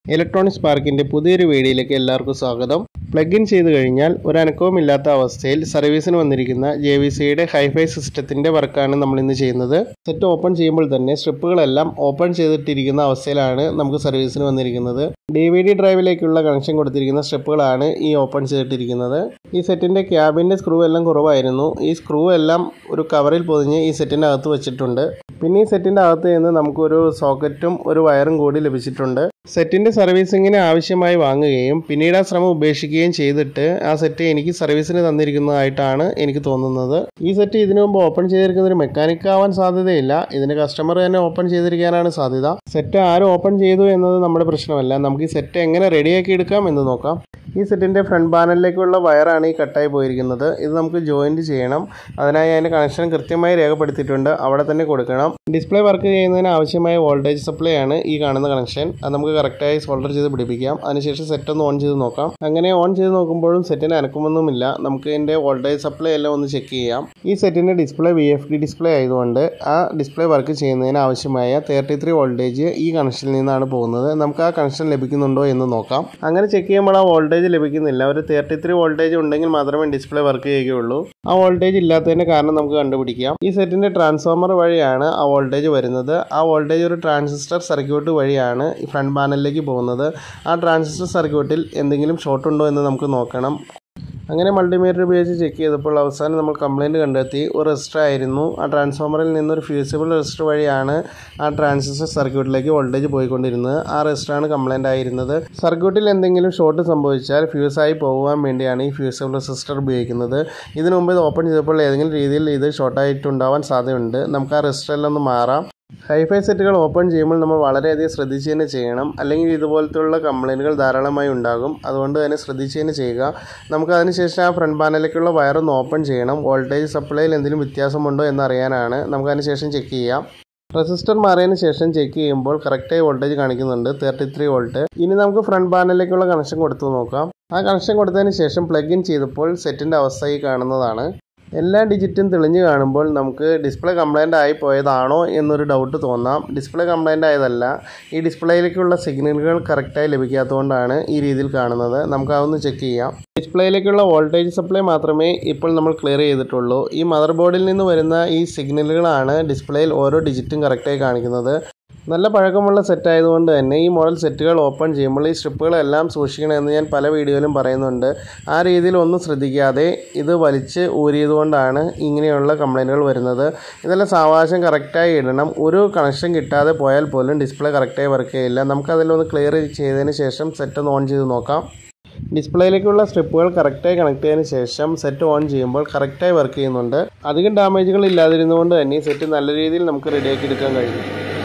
Electronic സ്പാർക്കിൻ്റെ പുതിയൊരു വീഡിയോയിലേക്ക് എല്ലാവർക്കും സ്വാഗതം. പ്ലഗ് ഇൻ ചെയ്ത് കഴിഞ്ഞാൽ ഒരു അനക്കവുമില്ലാത്ത അവസ്ഥയിൽ സർവീസിന് വന്നിരിക്കുന്ന JVCയുടെ ഹൈഫൈ സിസ്റ്റത്തിൻ്റെ വർക്കാണ് നമ്മൾ ഇന്ന് ചെയ്യുന്നത്. സെറ്റ് ഓപ്പൺ ചെയ്യുമ്പോൾ തന്നെ സ്ട്രിപ്പുകളെല്ലാം ഓപ്പൺ ചെയ്തിട്ടിരിക്കുന്ന അവസ്ഥയിലാണ് നമുക്ക് സർവീസിന് വന്നിരിക്കുന്നത്. DVD ഡ്രൈവിലേക്കുള്ള കണക്ഷൻ കൊടുത്തിരിക്കുന്ന സ്ട്രിപ്പുകളാണ് ഈ ഓപ്പൺ ചെയ്തിട്ടിരിക്കുന്നത്. ഈ സെറ്റിൻ്റെ ക്യാബിൻ്റെ സ്ക്രൂ എല്ലാം കുറവായിരുന്നു. ഈ സ്ക്രൂ എല്ലാം ഒരു കവറിൽ പൊതിഞ്ഞ് ഈ സെറ്റിൻ്റെ അകത്ത് വെച്ചിട്ടുണ്ട്. പിന്നെ ഈ സെറ്റിൻ്റെ അകത്ത് നിന്ന് നമുക്കൊരു സോക്കറ്റും ഒരു വയറും കൂടി ലഭിച്ചിട്ടുണ്ട്. സെറ്റിൻ്റെ സർവീസിങ്ങിന് ആവശ്യമായി വാങ്ങുകയും പിന്നീട് ആ ശ്രമം ഉപേക്ഷിക്കുകയും ചെയ്തിട്ട് ആ സെറ്റ് എനിക്ക് സർവീസിന് തന്നിരിക്കുന്നതായിട്ടാണ് എനിക്ക് തോന്നുന്നത്. ഈ സെറ്റ് ഇതിനു മുമ്പ് ഓപ്പൺ ചെയ്തിരിക്കുന്ന ഒരു മെക്കാനിക് ആവാൻ സാധ്യതയില്ല. ഇതിന് കസ്റ്റമർ തന്നെ ഓപ്പൺ ചെയ്തിരിക്കാനാണ് സാധ്യത. സെറ്റ് ആരും ഓപ്പൺ ചെയ്തു എന്നത് നമ്മുടെ പ്രശ്നമല്ല. നമുക്ക് ഈ സെറ്റ് എങ്ങനെ റെഡിയാക്കി എടുക്കാം എന്ന് നോക്കാം. ഈ സെറ്റിൻ്റെ ഫ്രണ്ട് പാനലിലേക്കുള്ള വയറാണ് ഈ കട്ടായി പോയിരിക്കുന്നത്. ഇത് നമുക്ക് ജോയിൻറ്റ് ചെയ്യണം. അതിനായി അതിൻ്റെ കണക്ഷൻ കൃത്യമായി രേഖപ്പെടുത്തിയിട്ടുണ്ട്. അവിടെ തന്നെ കൊടുക്കണം. ഡിസ്പ്ലേ വർക്ക് ചെയ്യുന്നതിന് ആവശ്യമായ വോൾട്ടേജ് സപ്ലൈ ആണ് ഈ കാണുന്ന കണക്ഷൻ. അത് നമുക്ക് കറക്റ്റായി സോൾഡർ ചെയ്ത് പിടിപ്പിക്കാം. അതിനുശേഷം സെറ്റ് ഒന്ന് ഓൺ ചെയ്ത് നോക്കാം. അങ്ങനെ ഓൺ ചെയ്ത് നോക്കുമ്പോഴും സെറ്റിന് അനക്കമൊന്നുമില്ല. നമുക്ക് ഇതിൻ്റെ വോൾട്ടേജ് സപ്ലൈ എല്ലാം ഒന്ന് ചെക്ക് ചെയ്യാം. ഈ സെറ്റിൻ്റെ ഡിസ്പ്ലേ VFD ഡിസ്പ്ലേ ആയതുകൊണ്ട് ആ ഡിസ്പ്ലേ വർക്ക് ചെയ്യുന്നതിന് ആവശ്യമായ 33 വോൾട്ടേജ് ഈ കണക്ഷനിൽ നിന്നാണ് പോകുന്നത്. നമുക്ക് ആ കണക്ഷൻ ലഭിക്കുന്നുണ്ടോ എന്ന് നോക്കാം. അങ്ങനെ ചെക്ക് ചെയ്യുമ്പോൾ ആ വോൾട്ടേജ് ലഭിക്കുന്നില്ല. ഒരു 33 വോൾട്ടേജ് ഉണ്ടെങ്കിൽ മാത്രമേ ഡിസ്പ്ലേ വർക്ക് ചെയ്യുകയുള്ളൂ. ആ വോൾട്ടേജ് ഇല്ലാത്തതിൻ്റെ കാരണം നമുക്ക് കണ്ടുപിടിക്കാം. ഈ സെറ്റിൻ്റെ ട്രാൻസ്ഫോമർ വഴിയാണ് ആ വോൾട്ടേജ് വരുന്നത്. ആ വോൾട്ടേജ് ഒരു ട്രാൻസിസ്റ്റർ സർക്യൂട്ട് വഴിയാണ് ഈ ഫ്രണ്ട് പാനലിലേക്ക് പോകുന്നത്. ആ ട്രാൻസിസ്റ്റർ സർക്യൂട്ടിൽ എന്തെങ്കിലും ഷോർട്ട് ഉണ്ടോ എന്ന് നമുക്ക് നോക്കണം. അങ്ങനെ മൾട്ടിമീറ്റർ ഉപയോഗിച്ച് ചെക്ക് ചെയ്തപ്പോൾ അവസാനം നമ്മൾ കംപ്ലയിൻറ്റ് കണ്ടെത്തി. ഒരു റെസിസ്റ്റർ ആയിരുന്നു. ആ ട്രാൻസ്ഫോമറിൽ നിന്നൊരു ഫ്യൂസിബിൾ റെസിസ്റ്റർ വഴിയാണ് ആ ട്രാൻസിസ്റ്റർ സർക്യൂട്ടിലേക്ക് വോൾട്ടേജ് പോയിക്കൊണ്ടിരുന്നത്. ആ റെസിസ്റ്ററാണ് കംപ്ലയിൻ്റ് ആയിരുന്നത്. സർക്യൂട്ടിൽ എന്തെങ്കിലും ഷോർട്ട് സംഭവിച്ചാൽ ഫ്യൂസായി പോകുവാൻ വേണ്ടിയാണ് ഈ ഫ്യൂസിബിൾ റെസിസ്റ്റർ ഉപയോഗിക്കുന്നത്. ഇതിനു മുമ്പ് ഇത് ഓപ്പൺ ചെയ്തപ്പോൾ ഏതെങ്കിലും രീതിയിൽ ഇത് ഷോർട്ടായിട്ടുണ്ടാവാൻ സാധ്യതയുണ്ട്. നമുക്ക് ആ റെസിസ്റ്ററിലൊന്ന് മാറാം. ഹൈഫൈ സെറ്റുകൾ ഓപ്പൺ ചെയ്യുമ്പോൾ നമ്മൾ വളരെയധികം ശ്രദ്ധിച്ച് തന്നെ ചെയ്യണം. അല്ലെങ്കിൽ ഇതുപോലത്തുള്ള കംപ്ലയിൻറ്റുകൾ ധാരാളമായി ഉണ്ടാകും. അതുകൊണ്ട് തന്നെ ശ്രദ്ധിച്ച് തന്നെ ചെയ്യുക. നമുക്ക് അതിനുശേഷം ആ ഫ്രണ്ട് പാനലിലേക്കുള്ള വയറൊന്ന് ഓപ്പൺ ചെയ്യണം. വോൾട്ടേജ് സപ്ലൈയിൽ എന്തെങ്കിലും വ്യത്യാസമുണ്ടോ എന്നറിയാനാണ്. നമുക്ക് അതിനുശേഷം ചെക്ക് ചെയ്യാം. റെസിസ്റ്റർ മാറിയതിന് ശേഷം ചെക്ക് ചെയ്യുമ്പോൾ കറക്റ്റായി വോൾട്ടേജ് കാണിക്കുന്നുണ്ട്, 33 വോൾട്ട്. ഇനി നമുക്ക് ഫ്രണ്ട് പാനലിലേക്കുള്ള കണക്ഷൻ കൊടുത്തു നോക്കാം. ആ കണക്ഷൻ കൊടുത്തതിന് ശേഷം പ്ലഗ് ഇൻ ചെയ്തപ്പോൾ സെറ്റിൻ്റെ അവസ്ഥ ഈ കാണുന്നതാണ്. എല്ലാ ഡിജിറ്റും തെളിഞ്ഞ് കാണുമ്പോൾ നമുക്ക് ഡിസ്പ്ലേ കംപ്ലൈൻ്റ് ആയി പോയതാണോ എന്നൊരു ഡൗട്ട് തോന്നാം. ഡിസ്പ്ലേ കംപ്ലൈൻ്റ് ആയതല്ല. ഈ ഡിസ്പ്ലേയിലേക്കുള്ള സിഗ്നലുകൾ കറക്റ്റായി ലഭിക്കാത്തതുകൊണ്ടാണ് ഈ രീതിയിൽ കാണുന്നത്. നമുക്ക് അതൊന്ന് ചെക്ക് ചെയ്യാം. ഡിസ്പ്ലേയിലേക്കുള്ള വോൾട്ടേജ് സപ്ലൈ മാത്രമേ ഇപ്പോൾ നമ്മൾ ക്ലിയർ ചെയ്തിട്ടുള്ളൂ. ഈ മദർ ബോർഡിൽ നിന്ന് വരുന്ന ഈ സിഗ്നലുകളാണ് ഡിസ്പ്ലേയിൽ ഓരോ ഡിജിറ്റും കറക്റ്റായി കാണിക്കുന്നത്. നല്ല പഴക്കമുള്ള സെറ്റ് ആയതുകൊണ്ട് തന്നെ ഈ മോഡൽ സെറ്റുകൾ ഓപ്പൺ ചെയ്യുമ്പോൾ ഈ സ്ട്രിപ്പുകളെല്ലാം സൂക്ഷിക്കണമെന്ന് ഞാൻ പല വീഡിയോയിലും പറയുന്നുണ്ട്. ആ രീതിയിൽ ഒന്നും ശ്രദ്ധിക്കാതെ ഇത് വലിച്ച് ഊരിയതുകൊണ്ടാണ് ഇങ്ങനെയുള്ള കംപ്ലൈൻറ്റുകൾ വരുന്നത്. ഇതെല്ലാം സാവകാശം കറക്റ്റായി ഇടണം. ഒരു കണക്ഷൻ കിട്ടാതെ പോയാൽ പോലും ഡിസ്പ്ലേ കറക്റ്റായി വർക്ക് ചെയ്യില്ല. നമുക്കതിലൊന്ന് ക്ലിയർ ചെയ്തതിന് ശേഷം സെറ്റ് ഒന്ന് ഓൺ ചെയ്ത് നോക്കാം. ഡിസ്പ്ലേയിലേക്കുള്ള സ്ട്രിപ്പുകൾ കറക്റ്റായി കണക്ട് ചെയ്തതിന് ശേഷം സെറ്റ് ഓൺ ചെയ്യുമ്പോൾ കറക്റ്റായി വർക്ക് ചെയ്യുന്നുണ്ട്. അധികം ഡാമേജുകൾ ഇല്ലാതിരുന്നുകൊണ്ട് തന്നെ ഈ സെറ്റ് നല്ല രീതിയിൽ നമുക്ക് റെഡിയാക്കി എടുക്കാൻ കഴിയും.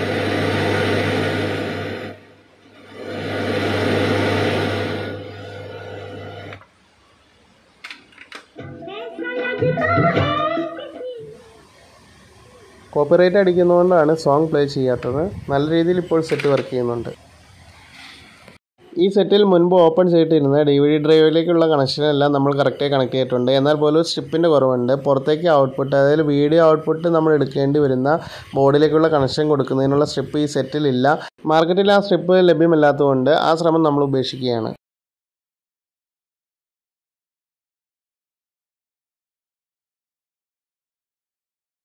കോപ്പിറൈറ്റ് അടിക്കുന്നതുകൊണ്ടാണ് സോങ് പ്ലേ ചെയ്യാത്തത്. നല്ല രീതിയിൽ ഇപ്പോൾ സെറ്റ് വർക്ക് ചെയ്യുന്നുണ്ട്. ഈ സെറ്റിൽ മുൻപ് ഓപ്പൺ ചെയ്തിട്ടിരുന്ന DVD ഡ്രൈവിലേക്കുള്ള കണക്ഷനെല്ലാം നമ്മൾ കറക്റ്റായി കണക്ട് ചെയ്തിട്ടുണ്ട്. എന്നാൽ പോലും സ്ട്രിപ്പിൻ്റെ കുറവുണ്ട്. പുറത്തേക്ക് ഔട്ട്പുട്ട്, അതായത് വീഡിയോ ഔട്ട്പുട്ട് നമ്മൾ എടുക്കേണ്ടി വരുന്ന ബോർഡിലേക്കുള്ള കണക്ഷൻ കൊടുക്കുന്നതിനുള്ള സ്ട്രിപ്പ് ഈ സെറ്റിലില്ല. മാർക്കറ്റിൽ ആ സ്ട്രിപ്പ് ലഭ്യമല്ലാത്തതുകൊണ്ട് ആ ശ്രമം നമ്മൾ ഉപേക്ഷിക്കുകയാണ്.